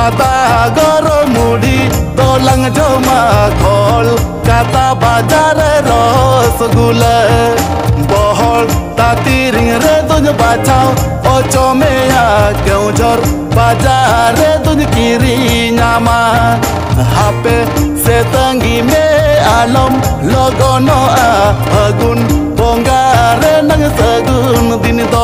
kata goro mudi tolang joma khol kata bazar rosgula bohol tati ring re tuj bachao ocho meya keujor bazar re tuj kiri nyama hape setangi me alam logono agun bongare nang sagun din do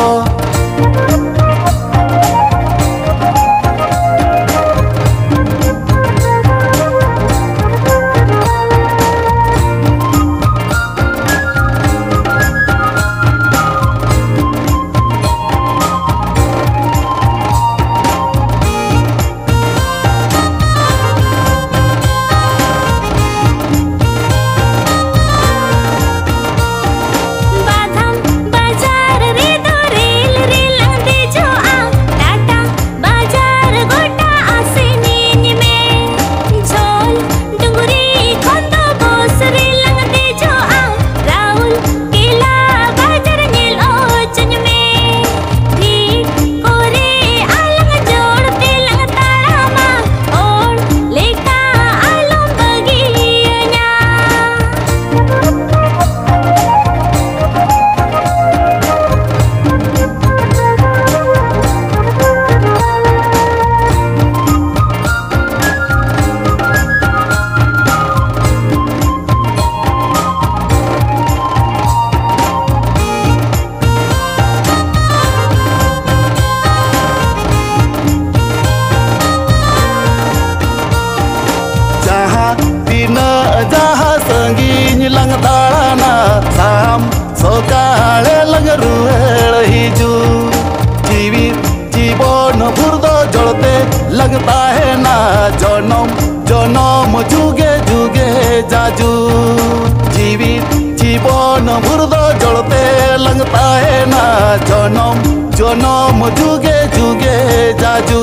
lang tarana sam sokale lang ruel hiju जीवित जीवन फुर्दो जलते लगता है ना जनम जनम जुगे जुगे जाजू जीवित जीवन फुर्दो जलते लगता है ना जनम जनम जुगे जुगे जाजू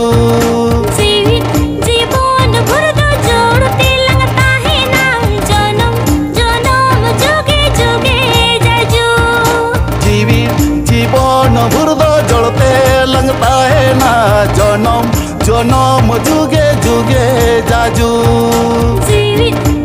फुर्दो जलते लगता है ना जनम जनम जुगे जुगे जाजू।